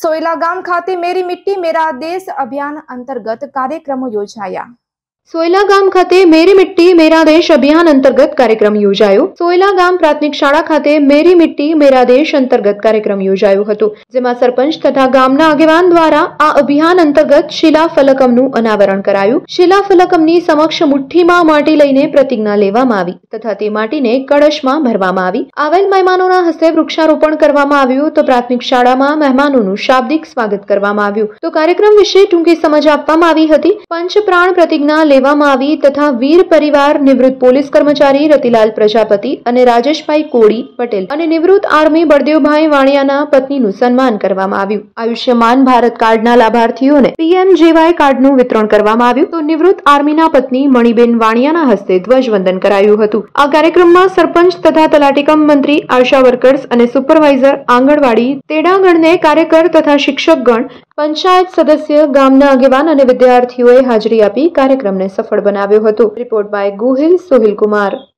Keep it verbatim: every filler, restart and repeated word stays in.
સોયલા ગામ ખાતે મેરી મિટ્ટી મેરા દેશ અભિયાન અંતર્ગત કાર્યક્રમો યોજાયા। સોયલા ગામ ખાતે મેરી મિટ્ટી મેરા દેશ અભિયાન અંતર્ગત કાર્યક્રમ યોજાયો। સોયલા ગામ પ્રાથમિક શાળા ખાતે મેરી મિટ્ટી મેરા દેશ અંતર્ગત કાર્યક્રમ યોજાયો હતો, જેમાં સરપંચ તથા ગામના આગેવાન દ્વારા આ અભિયાન અંતર્ગત શિલાફલકમનું અનાવરણ કરાયું। શિલાફલકમની સમક્ષ મુઠ્ઠીમાં માટી લઈને પ્રતિજ્ઞા લેવામાં આવી તથા તે માટીને કળશમાં ભરવામાં આવી। આવેલ મહેમાનોના હસ્તે વૃક્ષારોપણ કરવામાં આવ્યું તો પ્રાથમિક શાળામાં મહેમાનોનું શાબ્દિક સ્વાગત કરવામાં આવ્યું। તો કાર્યક્રમ વિશે ટૂંકી સમજ આપવામાં આવી હતી। પંચપ્રાણ પ્રતિજ્ઞા લેવામાં આવી તથા વીર પરિવાર નિવૃત્ત પોલીસ કર્મચારી રતિલાલ પ્રજાપતિ અને રાજેશભાઈ કોડી પટેલ અને નિવૃત્ત આર્મી બળદેવભાઈ વાણિયાના પત્નીનું સન્માન કરવામાં આવ્યું। આયુષ્યમાન ભારત કાર્ડના લાભાર્થીઓને પીએમજેવાય કાર્ડનું વિતરણ કરવામાં આવ્યું તો નિવૃત્ત આર્મીના પત્ની મણિબેન વાણિયાના હસ્તે ધ્વજવંદન કરાયું હતું। આ કાર્યક્રમમાં સરપંચ તથા તલાટીકમ મંત્રી, આશા વર્કર્સ અને સુપરવાઇઝર આંગણવાડી, તેડાગણને કાર્યકર તથા શિક્ષકગણ, પંચાયત સદસ્ય, ગામના આગેવાન અને વિદ્યાર્થીઓએ હાજરી આપી કાર્યક્રમને સફળ બનાવ્યો હતો। Report by Gohil Sohil Kumar.